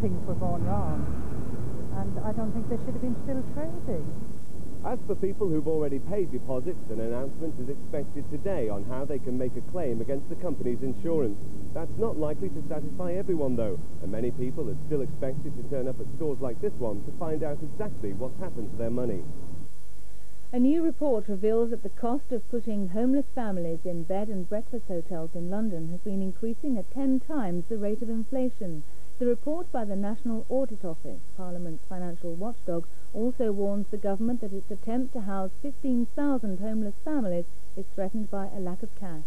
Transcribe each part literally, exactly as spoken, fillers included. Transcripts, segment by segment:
things were going wrong. And I don't think they should have been still trading. As for people who've already paid deposits, an announcement is expected today on how they can make a claim against the company's insurance. That's not likely to satisfy everyone, though, and many people are still expected to turn up at stores like this one to find out exactly what's happened to their money. A new report reveals that the cost of putting homeless families in bed and breakfast hotels in London has been increasing at ten times the rate of inflation. The report by the National Audit Office, Parliament's financial watchdog, also warns the government that its attempt to house fifteen thousand homeless families is threatened by a lack of cash.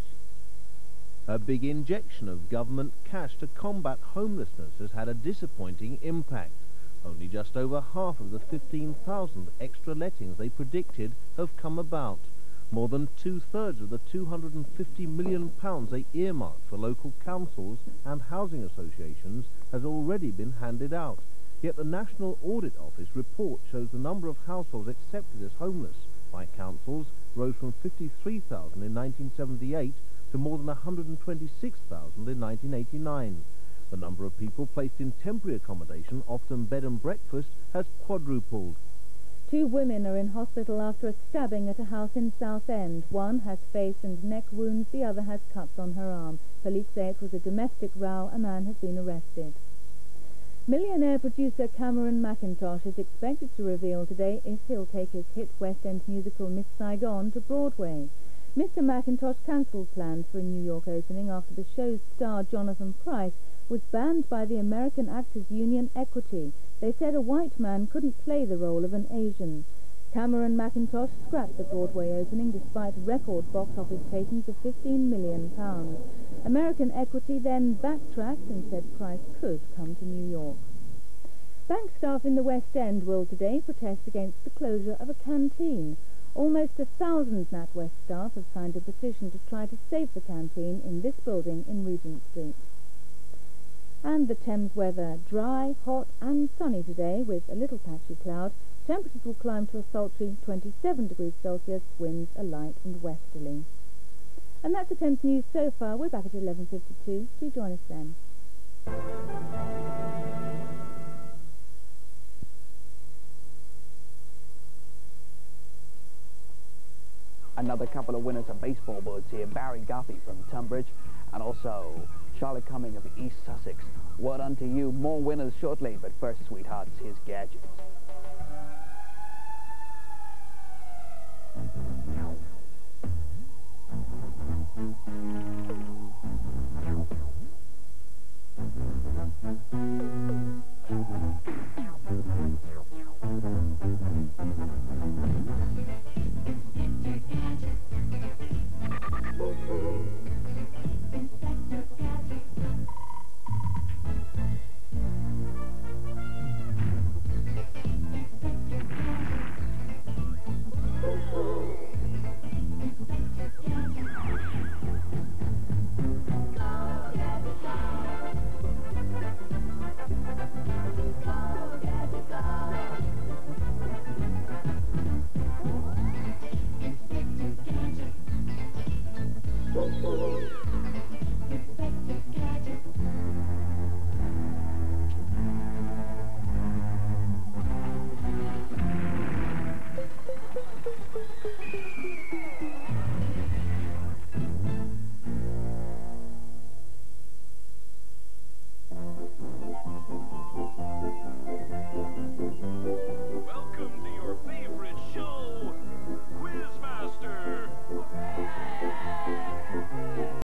A big injection of government cash to combat homelessness has had a disappointing impact. Only just over half of the fifteen thousand extra lettings they predicted have come about. More than two-thirds of the two hundred fifty million pounds they earmarked for local councils and housing associations has already been handed out. Yet the National Audit Office report shows the number of households accepted as homeless by councils rose from fifty-three thousand in nineteen seventy-eight to more than one hundred twenty-six thousand in nineteen eighty-nine. The number of people placed in temporary accommodation, often bed and breakfast, has quadrupled. Two women are in hospital after a stabbing at a house in Southend. One has face and neck wounds, the other has cuts on her arm. Police say it was a domestic row. A man has been arrested. Millionaire producer Cameron Mackintosh is expected to reveal today if he'll take his hit West End musical Miss Saigon to Broadway. Mister Mackintosh cancelled plans for a New York opening after the show's star Jonathan Pryce was banned by the American Actors Union Equity. They said a white man couldn't play the role of an Asian. Cameron Mackintosh scrapped the Broadway opening despite record box office takings of fifteen million pounds. American Equity then backtracked and said Pryce could come to New York. Bank staff in the West End will today protest against the closure of a canteen. Almost a thousand NatWest staff have signed a petition to try to save the canteen in this building in Regent Street. And the Thames weather, dry, hot and sunny today with a little patchy cloud. Temperatures will climb to a sultry twenty-seven degrees Celsius, winds are light and westerly. And that's the Thames News so far. We're back at eleven fifty-two. Do join us then. Another couple of winners of baseball boards here. Barry Guffey from Tunbridge and also Charlotte Cumming of East Sussex. Well done to you. More winners shortly, but first, sweethearts, here's Gadget. Gadget.